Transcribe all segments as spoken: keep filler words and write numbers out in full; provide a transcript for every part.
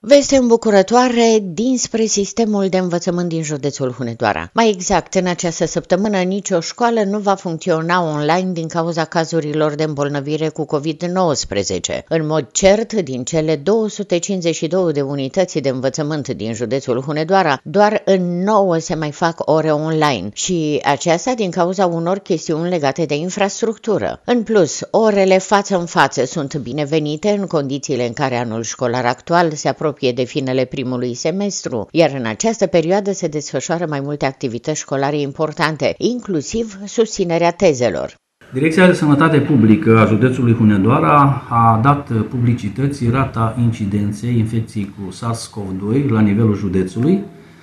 Veste îmbucurătoare dinspre sistemul de învățământ din județul Hunedoara. Mai exact, în această săptămână nicio școală nu va funcționa online din cauza cazurilor de îmbolnăvire cu covid nouăsprezece. În mod cert, din cele două sute cincizeci și două de unități de învățământ din județul Hunedoara, doar în nouă se mai fac ore online și aceasta din cauza unor chestiuni legate de infrastructură. În plus, orele față în față sunt binevenite în condițiile în care anul școlar actual se apropie de finele primului semestru, iar în această perioadă se desfășoară mai multe activități școlare importante, inclusiv susținerea tezelor. Direcția de Sănătate Publică a județului Hunedoara a dat publicității rata incidenței infecției cu SARS-CoV doi la nivelul județului,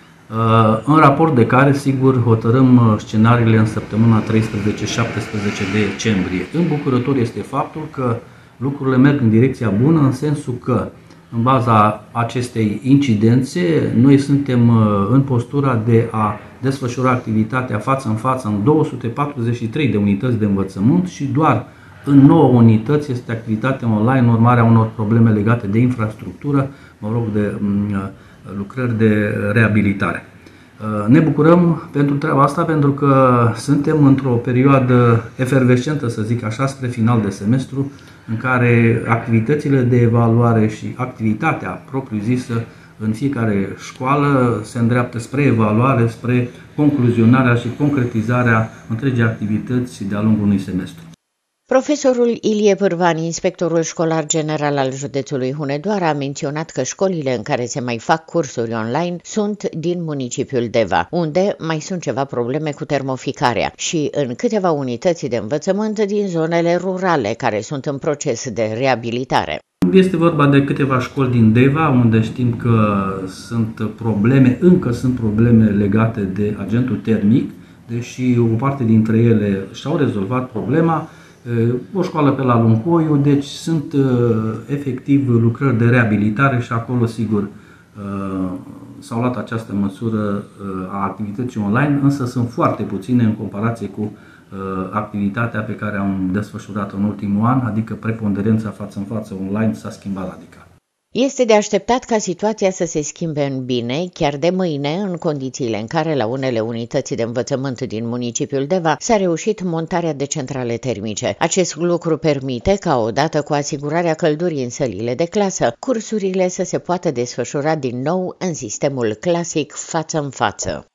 în raport de care, sigur, hotărâm scenariile în săptămâna treisprezece șaptesprezece decembrie. Îmbucurător este faptul că lucrurile merg în direcția bună, în sensul că, în baza acestei incidențe, noi suntem în postura de a desfășura activitatea față în față în două sute patruzeci și trei de unități de învățământ și doar în nouă unități este activitatea online în urmarea unor probleme legate de infrastructură, mă rog, de lucrări de reabilitare. Ne bucurăm pentru treaba asta pentru că suntem într-o perioadă efervescentă, să zic așa, spre final de semestru, în care activitățile de evaluare și activitatea propriu-zisă în fiecare școală se îndreaptă spre evaluare, spre concluzionarea și concretizarea întregii activități de-a lungul unui semestru. Profesorul Ilie Pârvan, inspectorul școlar general al județului Hunedoara, a menționat că școlile în care se mai fac cursuri online sunt din municipiul Deva, unde mai sunt ceva probleme cu termoficarea și în câteva unități de învățământ din zonele rurale care sunt în proces de reabilitare. Este vorba de câteva școli din Deva, unde știm că sunt probleme, încă sunt probleme legate de agentul termic, deși o parte dintre ele și-au rezolvat problema. O școală pe la Luncoiu, deci sunt efectiv lucrări de reabilitare și acolo, sigur, s-au luat această măsură a activității online, însă sunt foarte puține în comparație cu activitatea pe care am desfășurat-o în ultimul an, adică preponderența față în față online s-a schimbat radical. Este de așteptat ca situația să se schimbe în bine chiar de mâine, în condițiile în care la unele unități de învățământ din municipiul Deva s-a reușit montarea de centrale termice. Acest lucru permite ca, odată cu asigurarea căldurii în sălile de clasă, cursurile să se poată desfășura din nou în sistemul clasic față în față.